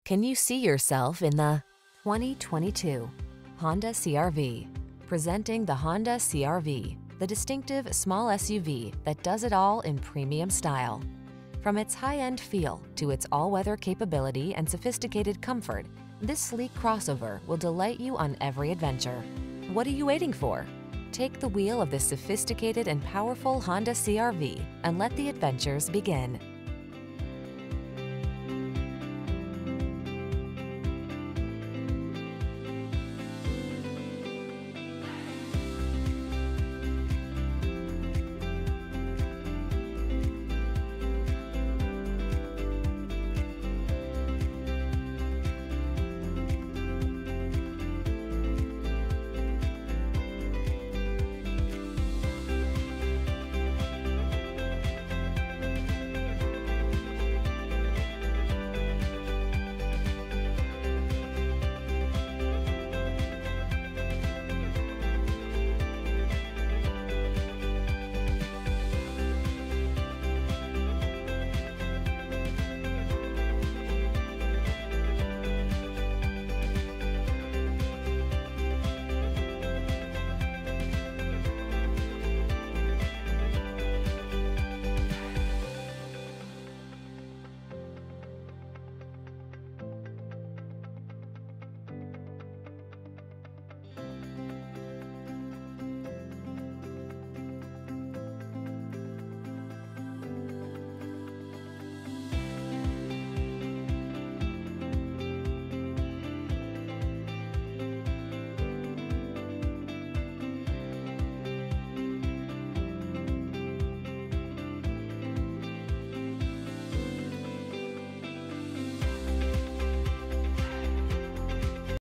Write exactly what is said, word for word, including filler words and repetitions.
Can you see yourself in the twenty twenty-two Honda C R V? Presenting the Honda C R V, the distinctive small S U V that does it all in premium style. From its high-end feel to its all-weather capability and sophisticated comfort, this sleek crossover will delight you on every adventure. What are you waiting for? Take the wheel of this sophisticated and powerful Honda C R V and let the adventures begin.